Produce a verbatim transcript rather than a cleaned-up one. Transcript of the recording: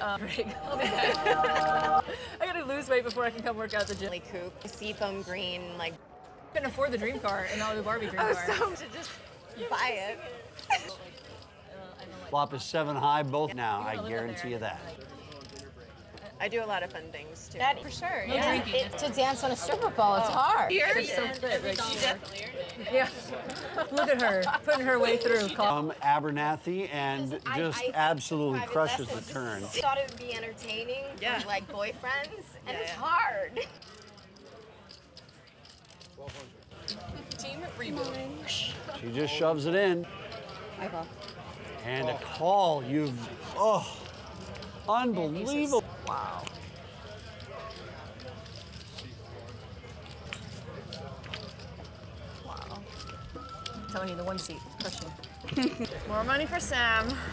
uh, break. I'll be back. I gotta lose weight before I can come work out at the gym. Coupe, seafoam green, like. I couldn't afford the dream car, and now the Barbie dream Oh, car. so to just buy it. Flop is seven high both now, I guarantee you that. I do a lot of fun things too. That for sure. No Yeah. drinking. It, to dance on a stripper pole, it's hard. You're so fit, right? She definitely earned it. Yeah. Look at her, putting her way through. Um, Abernathy, and I- just I- absolutely private crushes the lessons. turn. Thought it would be entertaining Yeah. for like boyfriends, and Yeah, it's yeah. hard. Team reboot. She just shoves it in. I go. And a call, you've, oh, unbelievable. Wow. Wow. I'm telling you, the one seat, crushing. More money for Sam.